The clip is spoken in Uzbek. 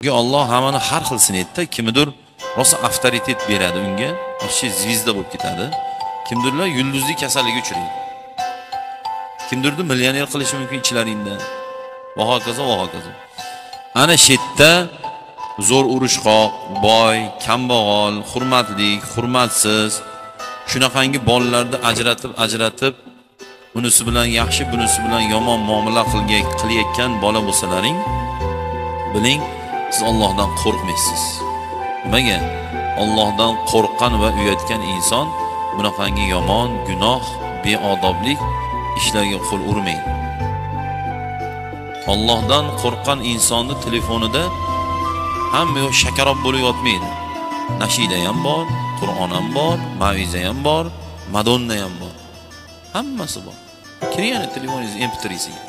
Alloh hammani har xil sinaydi. Kimdir rosa avtoritet beradi unga, вообще звезда bo'lib ketadi. Kimdirlar yulduzlik kasalligiga uchraydi. Kimdirni millioner qilishi mumkin ichlaringda. Va hokazo va hokazo. Ana shu yerda zo'r urushqoq, boy, kambag'al, hurmatli, hurmatsiz shunaqangi bolalarni ajratib unisi bilan yaxshi, bunisi bilan yomon muomala qilayotgan bola bo'lsalaring, biling, siz Allohdan qo'rqmaysiz. Nimaga? Allohdan qo'rqqan va uyatgan inson bunaqangi yomon, gunoh, beodoblik ishlarga qo'l urmaydi. Allohdan qo'rqqan insonni telefonida hamma yo'q shakarob bo'lib yotmaydi. Nashida ham bor, Qur'on ham bor, maviza ham bor, Madonna ham bor. Hammasi bor. Kiring telefoningiz MP3siga.